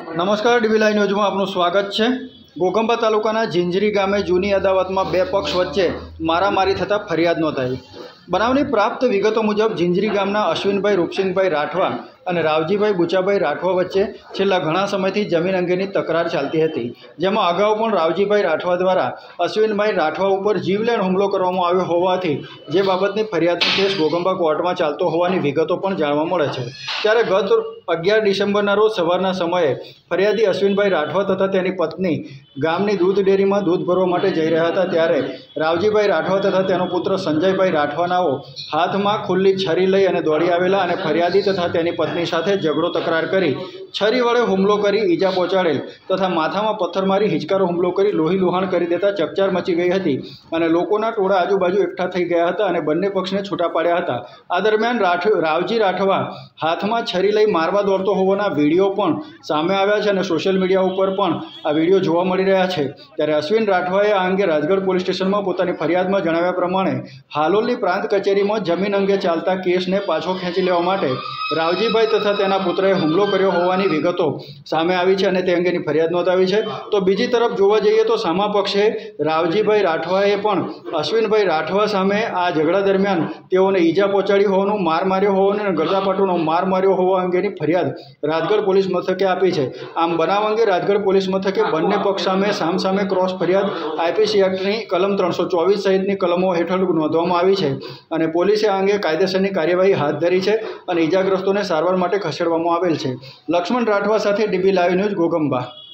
નમસ્કાર, dB live ન્યૂઝમાં આપનું સ્વાગત છે। ઘોઘંબા તાલુકાના ઝીંઝરી ગામે જૂની અદાવતમાં બે પક્ષ વચ્ચે મારામારી થતાં ફરિયાદ નોંધાઈ। બનાવની પ્રાપ્ત વિગતો મુજબ ઝીંઝરી ગામના અશ્વિનભાઈ રૂપસિંગભાઈ રાઠવા અને રાવજીભાઈ બુચાભાઈ રાઠવા વચ્ચે છેલ્લા ઘણા સમયથી જમીન અંગેની તકરાર ચાલતી હતી, જેમાં અગાઉ પણ રાવજીભાઈ રાઠવા દ્વારા અશ્વિનભાઈ રાઠવા ઉપર જીવલેણ હુમલો કરવામાં આવ્યો હોવાથી જે બાબતની ફરિયાદનો કેસ ઘોઘંબા કોર્ટમાં ચાલતો હોવાની વિગતો પણ જાણવા મળે છે। ત્યારે ગત 11 ડિસેમ્બરના રોજ સવારના સમયે ફરિયાદી અશ્વિનભાઈ રાઠવા તથા તેની પત્ની ગામની દૂધ ડેરીમાં દૂધ ભરવા માટે જઈ રહ્યા હતા, ત્યારે રાવજીભાઈ રાઠવા તથા તેનો પુત્ર સંજયભાઈ રાઠવાનાઓ હાથમાં ખુલ્લી છરી લઈ અને દોડી આવેલા અને ફરિયાદી તથા તેની પત્ની સાથે ઝઘડો તકરાર કરી છરી વડે હુમલો કરી ઈજા પહોંચાડેલ તથા માથામાં પથ્થર મારી હિચકારો હુમલો કરી લોહી લુહાણ કરી દેતા ચકચાર મચી ગઈ હતી અને લોકોના ટોળા આજુબાજુ એકઠા થઈ ગયા હતા અને બંને પક્ષને છૂટા પાડ્યા હતા। આ દરમિયાન રાવજી રાઠવા હાથમાં છરી લઈ મારવા દોડતો હોવાના વિડીયો પણ સામે આવ્યા છે અને સોશિયલ મીડિયા ઉપર પણ આ વિડીયો જોવા મળી રહ્યા છે। ત્યારે અશ્વિન રાઠવાએ આ અંગે રાજગઢ પોલીસ સ્ટેશનમાં પોતાની ફરિયાદમાં જણાવ્યા પ્રમાણે હાલોલની પ્રાંત કચેરીમાં જમીન અંગે ચાલતા કેસને પાછો ખેંચી લેવા માટે રાવજીભાઈ તથા તેના પુત્રએ હુમલો કર્યો હોવાની વિગતો સામે આવી છે અને તે અંગેની ફરિયાદ નોંધાવી છે। તો બીજી તરફ જોવા જઈએ તો સામા પક્ષે રાવજીભાઈ રાઠવાએ પણ અશ્વિનભાઈ રાઠવા સામે આ ઝઘડા દરમિયાન તેઓને ઈજા પહોંચાડી હોવાનું, માર માર્યો હોવાનું અને ગરદાપાટુનો માર માર્યો હોવા અંગેની ફરિયાદ રાજગઢ પોલીસ મથકે આપી છે। આમ બનાવ અંગે રાજગઢ પોલીસ મથકે બંને પક્ષ સામે સામસામે ક્રોસ ફરિયાદ આઈપીસી એક્ટની કલમ 324 સહિતની કલમો હેઠળ નોંધવામાં આવી છે અને પોલીસે આ અંગે કાયદેસરની કાર્યવાહી હાથ ધરી છે અને ઈજાગ્રસ્તોને સારવાર માટે ખસેડવામાં આવેલ છે। લક્ષ્મણ રાઠવા સાથે ડીબી લાઈવ ન્યૂઝ, ઘોઘંબા।